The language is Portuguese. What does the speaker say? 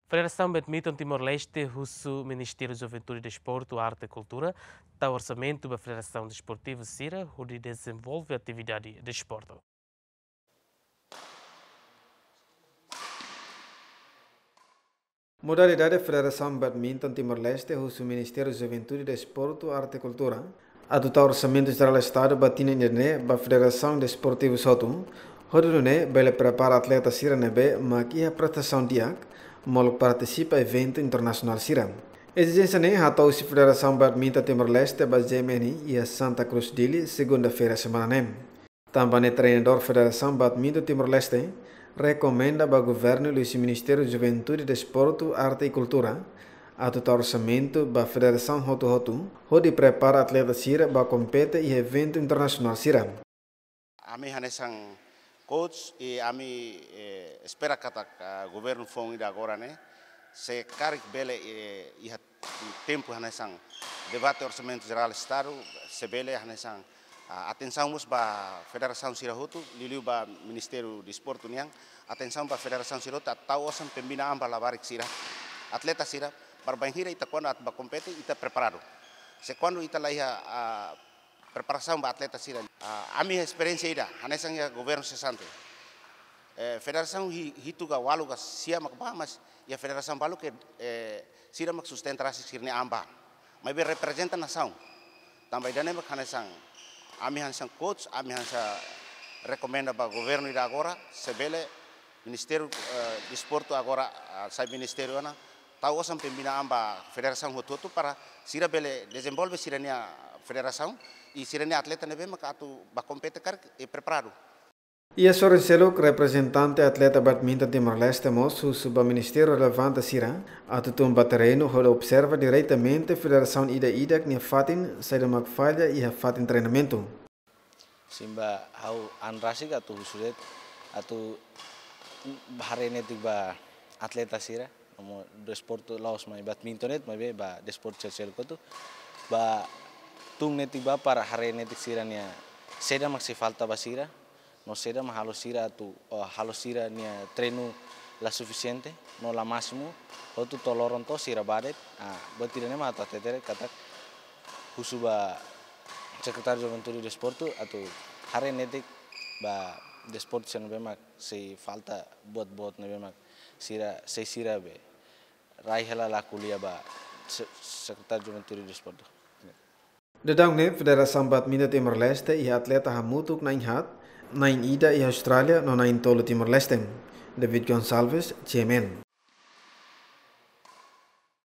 Federação Badminton Timor-Leste, Russo, Ministério da Juventude, Desporto, Arte e Cultura, dá orçamento da Federação Desportiva Sira, onde desenvolve atividade de desporto. Modalidade Federação Badminton Timor-Leste, Russo, Ministério da Juventude, Desporto, Arte e Cultura, adotar orçamento geral do Estado, batina nerne, ba Federação Desportiva Soto, rodune, bele prepara atleta Sira nebe, maki a prestação diak, mol participa evento internacional Sira. Exigência ne hatau si Federação Badminton Timor-Leste, ba Gemini e a Santa Cruz Dili, segunda-feira semana nem. Também treinador Federação Badminton Timor-Leste recomenda ao governo e ao Ministério da Juventude, Desporto, Arte e Cultura adotar orçamento da Federação Hotu-Hotu, onde prepara atleta Sira para competir e evento internacional Sira. Ami hanesang coach e ami espera kata governo fong ida agora né se karik bele e tempo hanesang debate orçamento geral estado se bele hanesang atenção mus ba Federação Sira Hotu liliu ba Ministério do Esporte niang atenção ba Federação Sira Hotu atau osam pembinaan ba labarik Sira atleta Sira para banhira ita quando at ba compete ita preparado se quando ita laia preparação ba atleta Sira a minha experiência ida hanesang ya governo sesante Federação hituga waluga sia mak ba mas ya Federação balu que Sira mak sustentasi sirne amba mas be representa nação também dane mak hanesang ami hansa coach, ami hansa recomenda para o governo ida agora, sebele Ministério do Esporte agora, sai Ministério ana, tahu osam pembinaan ba Federação Hotu para sira bele desenvolve sirania Federação e sirania atleta nebe maka atu ba compete kar e preparado. E a Sorenselo, representante atleta badminton Timor-Leste, moço suba Ministério relevante Sira, atutumba terreno, onde observa diretamente a Federação Ida que fatin sai de falha e fatin treinamento. Simba hau anrasik atau husudet atau bahare tiba atleta Sira, mo desporto laos mai badmintonet mai ba desport cecel ko tu ba tung tiba para hare Sira nia seda maksi falta basira. No será más halo sira nia treino la suficiente no la máximo o tu toloron to sira badet betirane mata tetere kata husuba secretario Juventude de Desporto atau hari netik ba desport sen bemak se falta buat nebemak sira be raihela la kuliah ba secretario Juventude de Desporto. Dedang ne Federação Badminton Timor-Leste e atleta hamutuk na inhat na ida e Austrália no na Timor-Leste. David Gonçalves, GMN.